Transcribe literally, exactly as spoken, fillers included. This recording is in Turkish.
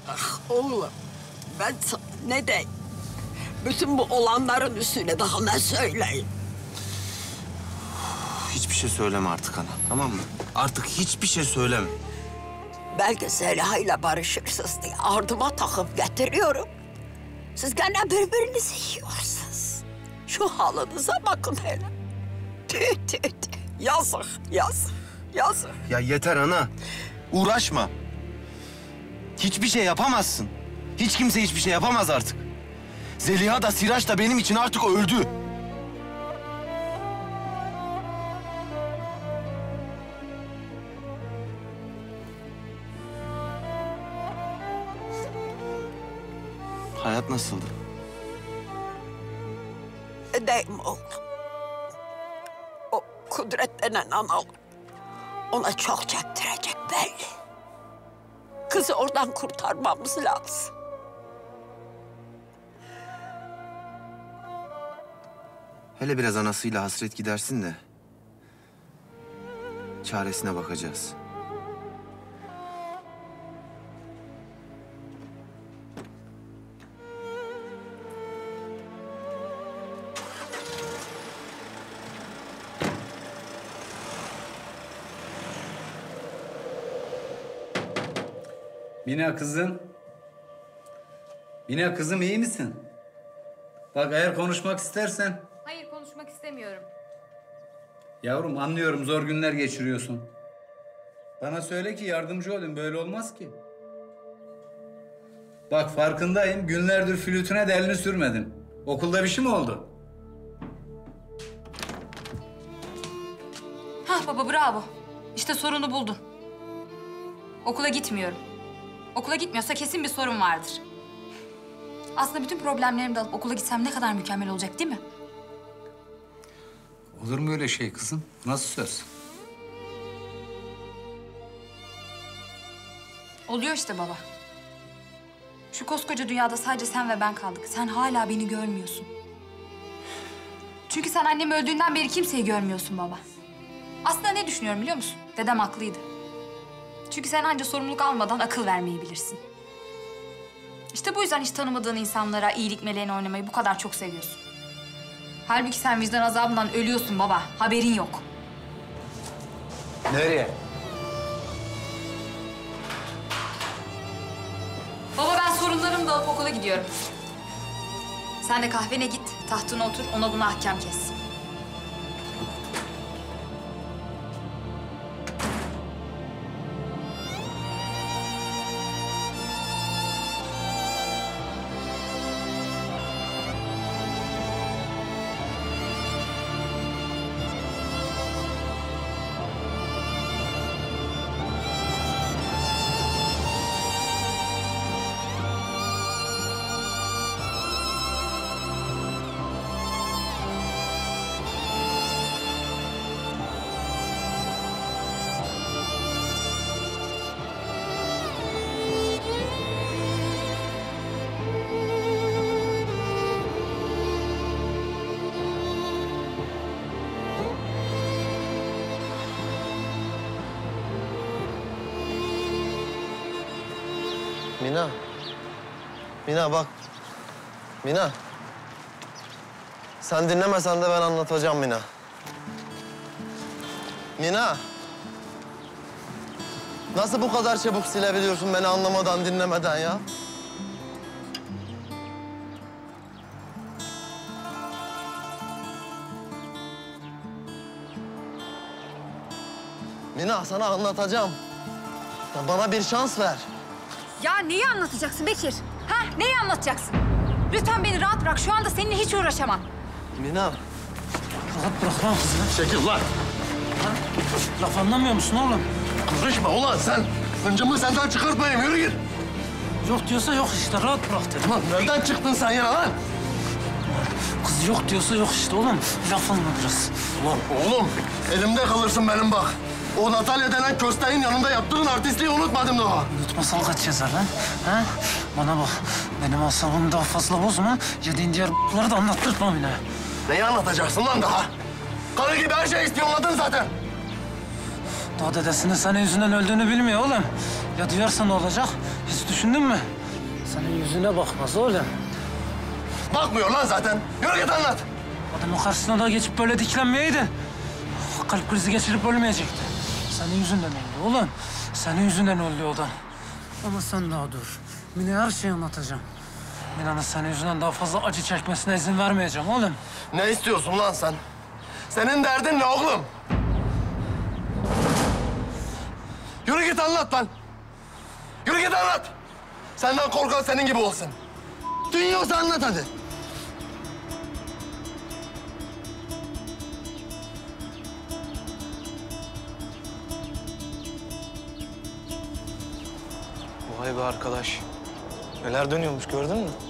Ah oğlum, ben sana ne diyeyim? Bütün bu olanların üstüne daha ne söyleyeyim? Hiçbir şey söyleme artık ana, tamam mı? Artık hiçbir şey söyleme. Belki Zeliha'yla barışırsınız diye ardıma takıp getiriyorum. Siz gene birbirinizi yiyorsunuz. Şu halınıza bakın hele. Tüh tüh tüh. Yazık, yazık, yazık. Ya yeter ana. Uğraşma. Hiçbir şey yapamazsın. Hiç kimse hiçbir şey yapamaz artık. Zeliha da Siraç da benim için artık öldü. Hayat nasıldı? Ne diyeyim oğlum? O Kudret denen analı ona çok çektirecek belli. Kızı oradan kurtarmamız lazım. Hele biraz anasıyla hasret gidersin de çaresine bakacağız. Mina kızım. Mina kızım iyi misin? Bak eğer konuşmak istersen... Hayır, konuşmak istemiyorum. Yavrum anlıyorum zor günler geçiriyorsun. Bana söyle ki yardımcı olayım, böyle olmaz ki. Bak farkındayım, günlerdir flütüne de elini sürmedin. Okulda bir şey mi oldu? Hah baba bravo. İşte sorunu buldun. Okula gitmiyorum. Okula gitmiyorsa kesin bir sorun vardır. Aslında bütün problemlerimi de alıp okula gitsem ne kadar mükemmel olacak değil mi? Olur mu öyle şey kızım? Nasıl söz? Oluyor işte baba. Şu koskoca dünyada sadece sen ve ben kaldık. Sen hala beni görmüyorsun. Çünkü sen annem öldüğünden beri kimseyi görmüyorsun baba. Aslında ne düşünüyorum biliyor musun? Dedem haklıydı. Çünkü sen anca sorumluluk almadan akıl vermeyi bilirsin. İşte bu yüzden hiç tanımadığın insanlara iyilik meleğini oynamayı bu kadar çok seviyorsun. Halbuki sen vicdan azabından ölüyorsun baba. Haberin yok. Nereye? Baba ben sorunlarımı da alıp okula gidiyorum. Sen de kahvene git, tahtına otur, ona buna ahkam kes. Mina. Mina bak. Mina. Sen dinlemesen de ben anlatacağım Mina. Mina. Nasıl bu kadar çabuk silebiliyorsun beni anlamadan, dinlemeden ya? Mina sana anlatacağım. Ya bana bir şans ver. Ya neyi anlatacaksın Bekir? Ha? Neyi anlatacaksın? Lütfen beni rahat bırak. Şu anda seninle hiç uğraşamam. Mina. Rahat bırak lan kızı. Çekil lan. Laf anlamıyor musun oğlum? Konuşma ulan sen. Hıncımı senden çıkartmayayım. Yürü git. Yok diyorsa yok işte. Rahat bırak dedim. Lan nereden çıktın sen ya lan? Kız yok diyorsa yok işte oğlum. Laf anla biraz. Ulan oğlum elimde kalırsın benim bak. O Natalya denen kösteğin yanında yaptığın artistliği unutmadım daha. Unutmasan kaç yazar lan? Ha? Bana bak. Benim asabımı daha fazla bozma. Yediğin diğer b***ları da anlattırtmam yine. Neyi anlatacaksın lan daha? Karı gibi her şeyi ispiyonladın zaten. Daha dedesinin senin yüzünden öldüğünü bilmiyor oğlum. Ya duyarsa ne olacak? Hiç düşündün mü? senin yüzüne bakmaz oğlum. Bakmıyor lan zaten. Yürü git anlat. Adamın karşısına da geçip böyle diklenmeyeydin. Kalp krizi geçirip ölmeyecekti. Senin yüzünden öldü oğlum. Senin yüzünden öldü o da. Ama sen daha dur. Mine'ye her şeyi anlatacağım. Mine'nin senin yüzünden daha fazla acı çekmesine izin vermeyeceğim oğlum. Ne istiyorsun lan sen? Senin derdin ne oğlum? Yürü git anlat lan. Yürü git anlat. Senden korkan senin gibi olsun. Dünyası anlat hadi. Vay be arkadaş. Neler dönüyormuş gördün mü?